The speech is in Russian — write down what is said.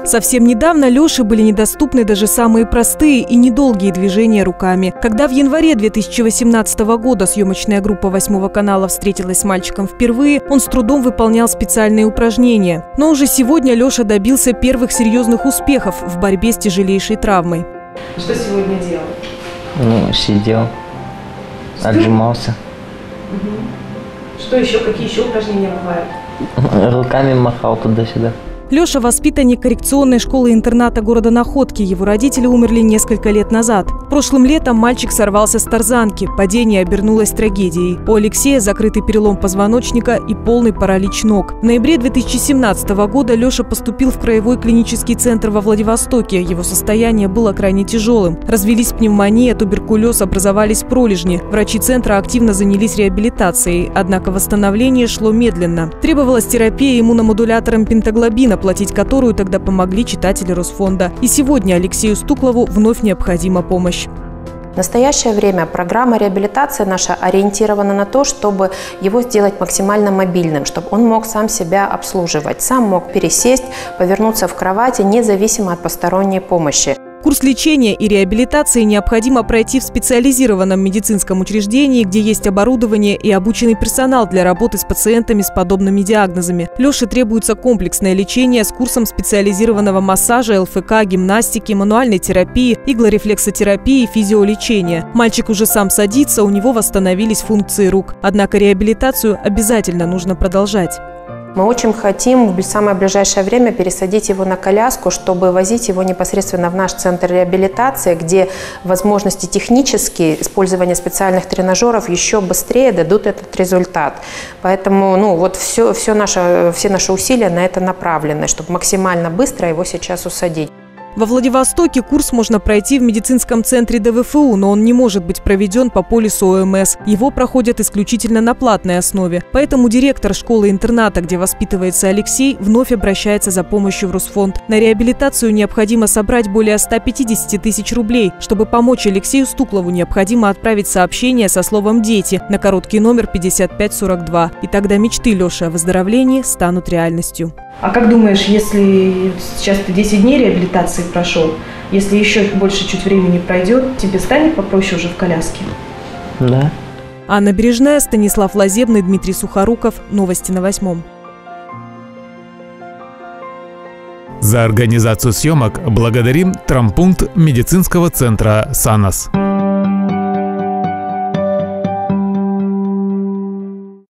Совсем недавно Леше были недоступны даже самые простые и недолгие движения руками. Когда в январе 2018 года съемочная группа 8 канала встретилась с мальчиком впервые, он с трудом выполнял специальные упражнения. Но уже сегодня Леша добился первых серьезных успехов в борьбе с тяжелейшей травмой. Что сегодня делал? Сидел, отжимался. Что еще? Какие еще упражнения бывают? Руками махал туда-сюда. Леша – воспитанник коррекционной школы-интерната города Находки. Его родители умерли несколько лет назад. Прошлым летом мальчик сорвался с тарзанки. Падение обернулось трагедией. У Алексея закрытый перелом позвоночника и полный паралич ног. В ноябре 2017 года Леша поступил в краевой клинический центр во Владивостоке. Его состояние было крайне тяжелым. Развились пневмония, туберкулез, образовались пролежни. Врачи центра активно занялись реабилитацией. Однако восстановление шло медленно. Требовалась терапия иммуномодулятором пентаглобина, платить которую тогда помогли читатели Росфонда. И сегодня Алексею Стуклову вновь необходима помощь. В настоящее время программа реабилитации наша ориентирована на то, чтобы его сделать максимально мобильным, чтобы он мог сам себя обслуживать, сам мог пересесть, повернуться в кровати, независимо от посторонней помощи. Курс лечения и реабилитации необходимо пройти в специализированном медицинском учреждении, где есть оборудование и обученный персонал для работы с пациентами с подобными диагнозами. Леше требуется комплексное лечение с курсом специализированного массажа, ЛФК, гимнастики, мануальной терапии, иглорефлексотерапии и физиолечения. Мальчик уже сам садится, у него восстановились функции рук. Однако реабилитацию обязательно нужно продолжать. Мы очень хотим в самое ближайшее время пересадить его на коляску, чтобы возить его непосредственно в наш центр реабилитации, где возможности технические, использование специальных тренажеров еще быстрее дадут этот результат. Поэтому все наши усилия на это направлены, чтобы максимально быстро его сейчас усадить. Во Владивостоке курс можно пройти в медицинском центре ДВФУ, но он не может быть проведен по полису ОМС. Его проходят исключительно на платной основе. Поэтому директор школы-интерната, где воспитывается Алексей, вновь обращается за помощью в Росфонд. На реабилитацию необходимо собрать более 150 тысяч рублей. Чтобы помочь Алексею Стуклову, необходимо отправить сообщение со словом «Дети» на короткий номер 5542. И тогда мечты Леши о выздоровлении станут реальностью. А как думаешь, если сейчас ты 10 дней реабилитации прошел, если еще больше чуть времени пройдет, тебе станет попроще уже в коляске? Да. Анна Бережная, Станислав Лазебный, Дмитрий Сухоруков. Новости на 8. За организацию съемок благодарим травмпункт медицинского центра «Санас».